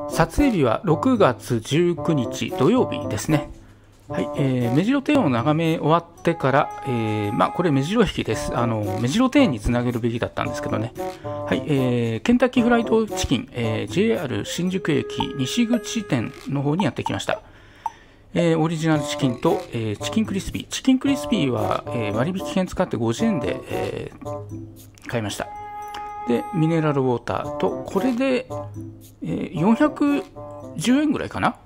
撮影日は6月19日土曜日ですね。はい、目白庭園を眺め終わってから、これ目白駅です。目白庭園につなげるべきだったんですけどね。はい、ケンタッキーフライドチキン、JR 新宿駅西口店の方にやってきました。オリジナルチキンと、チキンクリスピー。チキンクリスピーは、割引券使って50円で、買いました。で、ミネラルウォーターと、これで、410円ぐらいかな。